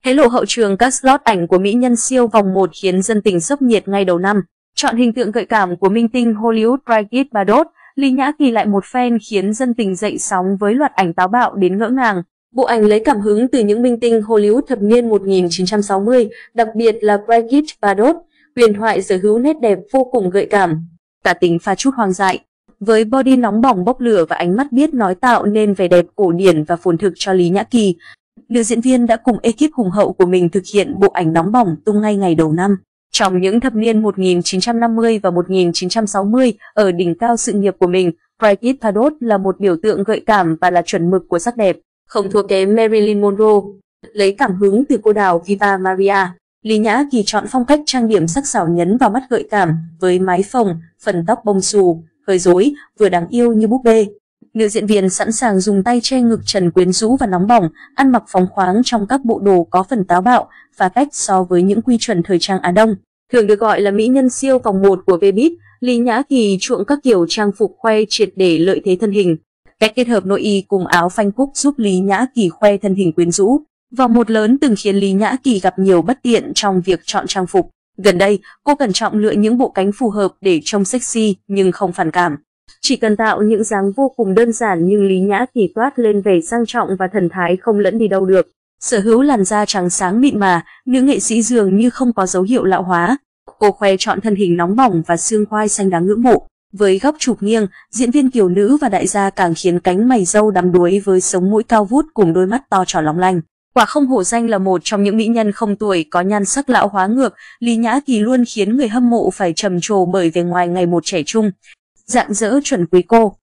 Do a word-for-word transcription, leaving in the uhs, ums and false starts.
Hé lộ hậu trường các slot ảnh của mỹ nhân siêu vòng một khiến dân tình sốc nhiệt ngay đầu năm. Chọn hình tượng gợi cảm của minh tinh Hollywood Brigitte Bardot, Lý Nhã Kỳ lại một phen khiến dân tình dậy sóng với loạt ảnh táo bạo đến ngỡ ngàng. Bộ ảnh lấy cảm hứng từ những minh tinh Hollywood thập niên một nghìn chín trăm sáu mươi, đặc biệt là Brigitte Bardot, huyền thoại sở hữu nét đẹp vô cùng gợi cảm, cả tính pha chút hoang dại. Với body nóng bỏng bốc lửa và ánh mắt biết nói tạo nên vẻ đẹp cổ điển và phồn thực cho Lý Nhã Kỳ. Nữ diễn viên đã cùng ekip hùng hậu của mình thực hiện bộ ảnh nóng bỏng tung ngay ngày đầu năm. Trong những thập niên một nghìn chín trăm năm mươi và một nghìn chín trăm sáu mươi, ở đỉnh cao sự nghiệp của mình, Brigitte Bardot là một biểu tượng gợi cảm và là chuẩn mực của sắc đẹp, không thua kém Marilyn Monroe. Lấy cảm hứng từ cô đào Viva Maria, Lý Nhã Kỳ chọn phong cách trang điểm sắc sảo nhấn vào mắt gợi cảm với mái phồng, phần tóc bông xù, hơi rối, vừa đáng yêu như búp bê. Nữ diễn viên sẵn sàng dùng tay che ngực trần quyến rũ và nóng bỏng, ăn mặc phóng khoáng trong các bộ đồ có phần táo bạo, phá cách so với những quy chuẩn thời trang Á Đông. Thường được gọi là mỹ nhân siêu vòng một của Vbiz, Lý Nhã Kỳ chuộng các kiểu trang phục khoe triệt để lợi thế thân hình. Cách kết hợp nội y cùng áo phanh cúc giúp Lý Nhã Kỳ khoe thân hình quyến rũ. Vòng một lớn từng khiến Lý Nhã Kỳ gặp nhiều bất tiện trong việc chọn trang phục. Gần đây, cô cẩn trọng lựa những bộ cánh phù hợp để trông sexy nhưng không phản cảm. Chỉ cần tạo những dáng vô cùng đơn giản nhưng Lý Nhã Kỳ toát lên vẻ sang trọng và thần thái không lẫn đi đâu được. Sở hữu làn da trắng sáng mịn mà, nữ nghệ sĩ dường như không có dấu hiệu lão hóa. Cô khoe chọn thân hình nóng bỏng và xương quai xanh đáng ngưỡng mộ. Với góc chụp nghiêng, diễn viên kiều nữ và đại gia càng khiến cánh mày râu đắm đuối với sống mũi cao vút cùng đôi mắt to tròn long lanh. Quả không hổ danh là một trong những mỹ nhân không tuổi có nhan sắc lão hóa ngược, Lý Nhã Kỳ luôn khiến người hâm mộ phải trầm trồ bởi vẻ ngoài ngày một trẻ trung, rạng rỡ chuẩn quý cô.